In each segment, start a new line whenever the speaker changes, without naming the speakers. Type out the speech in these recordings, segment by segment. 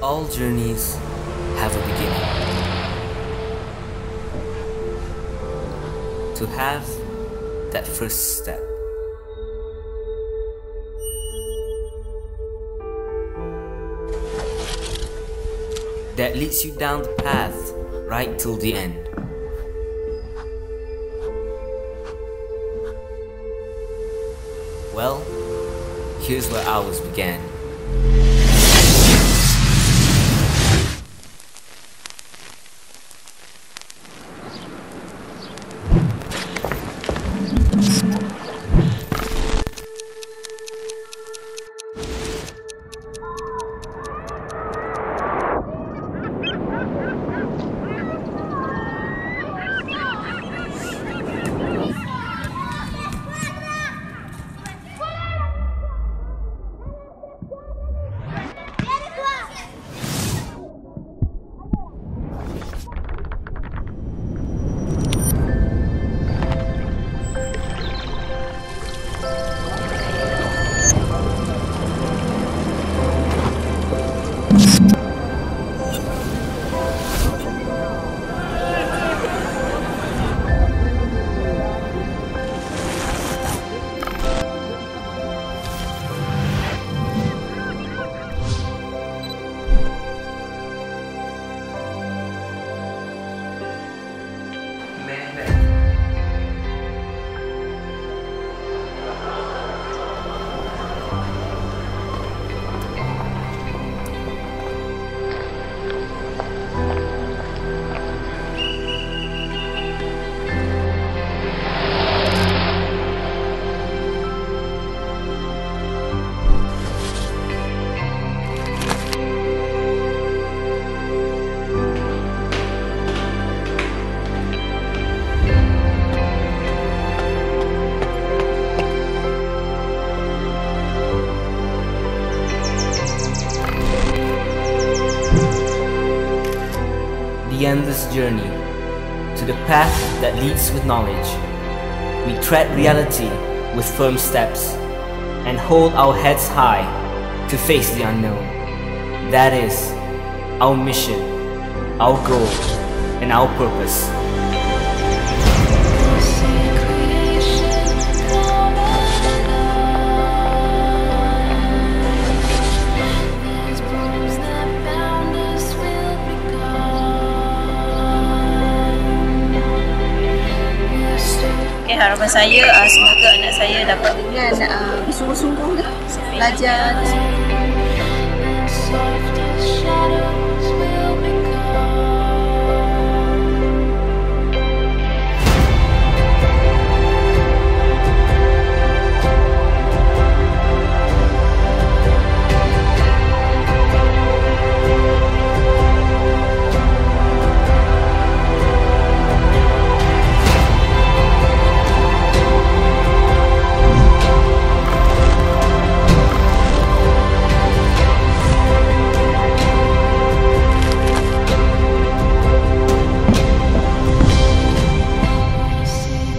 All journeys have a beginning. To have that first step. That leads you down the path right till the end. Well, here's where ours began. The endless journey to the path that leads with knowledge. We tread reality with firm steps and hold our heads high to face the unknown. That is our mission, our goal, and our purpose.
Harapan saya semoga anak saya dapat bersungguh-sungguh belajar.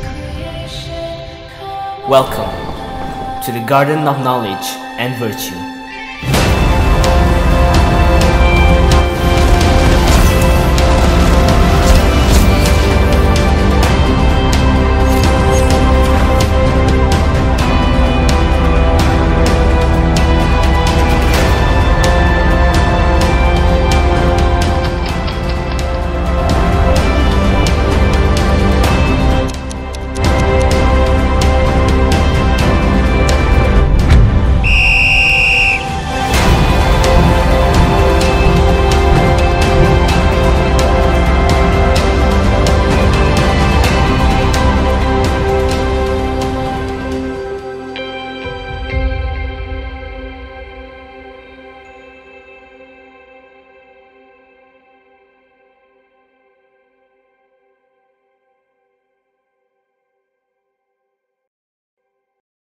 Welcome to the Garden of Knowledge and Virtue.